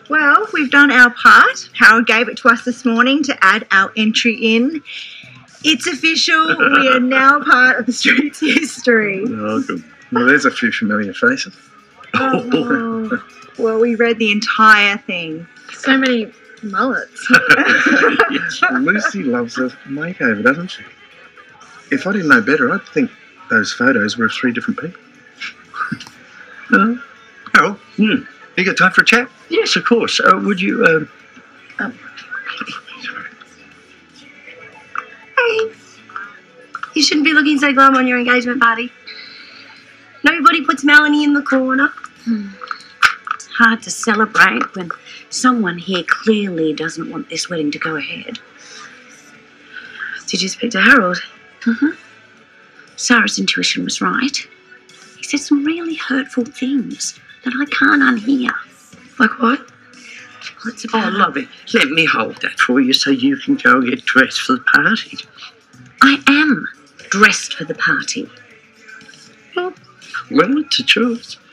Well, we've done our part. Harold gave it to us this morning to add our entry in. It's official. We are now part of the street's history. Oh, good. Well, there's a few familiar faces. Oh, well, we read the entire thing. So many mullets. Lucy loves a makeover, doesn't she? If I didn't know better, I'd think those photos were of 3 different people. Harold, you got time for a chat? Yes, of course. Would you... Hey, you shouldn't be looking so glum on your engagement party. Nobody puts Melanie in the corner. It's hard to celebrate when someone here clearly doesn't want this wedding to go ahead. Did you speak to Harold? Sarah's intuition was right. He said some really hurtful things that I can't unhear. Like what? Well, it's about... Oh, lovely. Let me hold that for you so you can go get dressed for the party. I am dressed for the party. Well, it's a choice.